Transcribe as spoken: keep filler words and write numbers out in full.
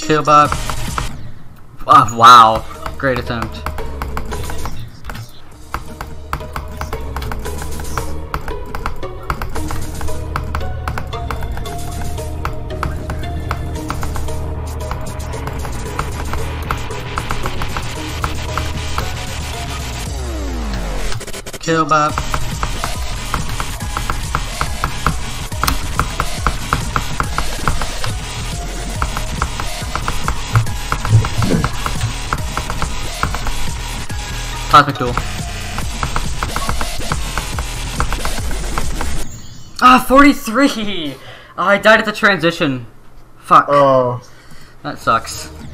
killbot. Oh, wow. Great attempt. Killbot. Cosmic Duel. Ah, forty-three! Oh, I died at the transition. Fuck. Oh. That sucks.